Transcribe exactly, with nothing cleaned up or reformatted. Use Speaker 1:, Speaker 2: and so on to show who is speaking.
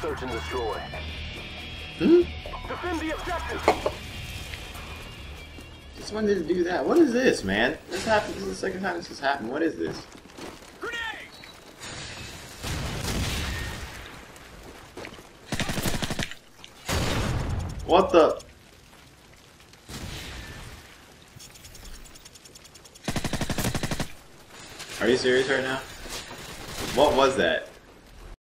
Speaker 1: Search and destroy.
Speaker 2: Hmm?
Speaker 1: Defend the objective.
Speaker 2: Just wanted to do that. What is this, man? This happened. This is the second time this has happened. What is this?
Speaker 1: Grenade!
Speaker 2: What the? Are you serious right now? What was that?